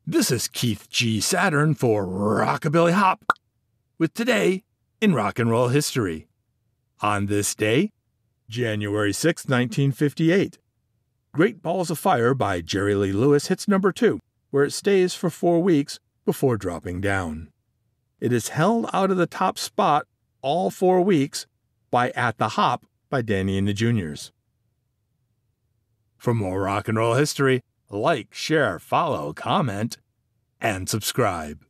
This is Keith G. Saturn for Rockabilly Hop, with Today in Rock and Roll History. On this day, January 6, 1958, Great Balls of Fire by Jerry Lee Lewis hits number 2, where it stays for 4 weeks before dropping down. It is held out of the top spot all 4 weeks by At the Hop by Danny and the Juniors. For more rock and roll history, like, share, follow, comment, and subscribe.